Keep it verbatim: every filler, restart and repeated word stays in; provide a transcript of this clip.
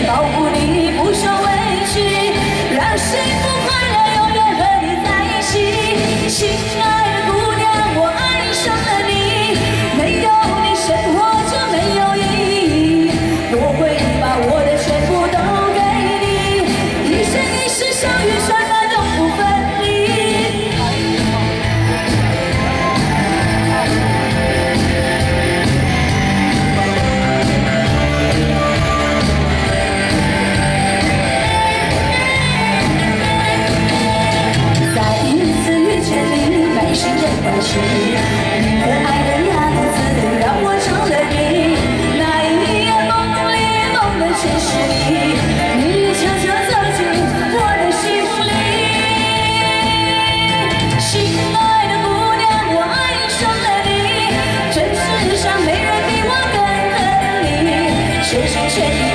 保护你不受委屈，让幸福快乐永远和你在一起。亲爱的姑娘，我爱上了你，没有你生活就没有意义。我会把我的全部都给你，一生一世相遇相伴永不分离。 关系，你可爱的样子让我成了你。那一夜梦里梦的全是你，你悄悄走进我的心里。亲爱的姑娘，我爱上了你，这世上没人比我更疼你，全心全意。